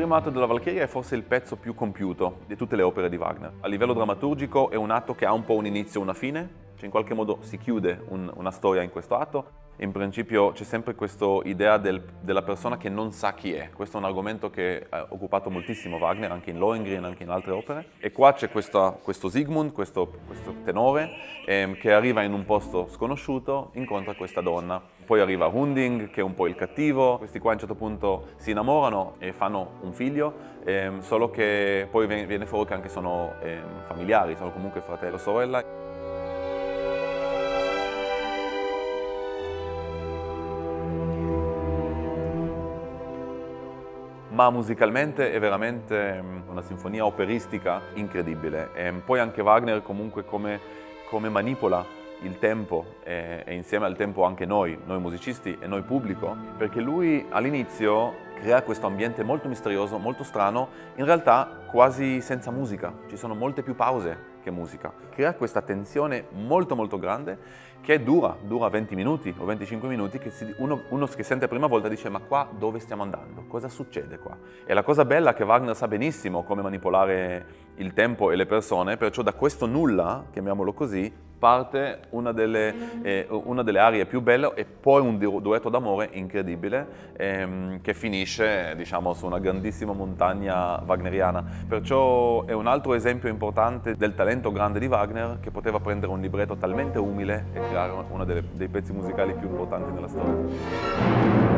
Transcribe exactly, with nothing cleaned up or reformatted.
primo atto della Valchiria è forse il pezzo più compiuto di tutte le opere di Wagner. A livello drammaturgico è un atto che ha un po' un inizio e una fine, cioè in qualche modo si chiude un, una storia in questo atto. In principio c'è sempre questa idea del, della persona che non sa chi è. Questo è un argomento che ha occupato moltissimo Wagner, anche in Lohengrin, anche in altre opere. E qua c'è questo, questo Siegmund, questo, questo tenore, ehm, che arriva in un posto sconosciuto, incontra questa donna. Poi arriva Hunding, che è un po' il cattivo. Questi qua a un certo punto si innamorano e fanno un figlio, ehm, solo che poi viene fuori che anche sono ehm, familiari, sono comunque fratello o sorella. Ma musicalmente è veramente una sinfonia operistica incredibile. E poi anche Wagner comunque come, come manipola il tempo e, e insieme al tempo anche noi, noi musicisti e noi pubblico, perché lui all'inizio crea questo ambiente molto misterioso, molto strano, in realtà quasi senza musica, ci sono molte più pause che musica. Crea questa tensione molto molto grande che dura, dura venti minuti o venticinque minuti, che si, uno, uno che sente la prima volta dice ma qua dove stiamo andando? Cosa succede qua? E la cosa bella è che Wagner sa benissimo come manipolare il tempo e le persone, perciò da questo nulla, chiamiamolo così, parte una delle, eh, una delle arie più belle e poi un duetto d'amore incredibile ehm, che finisce, diciamo, su una grandissima montagna wagneriana. Perciò è un altro esempio importante del talento grande di Wagner, che poteva prendere un libretto talmente umile e creare uno dei pezzi musicali più importanti della storia.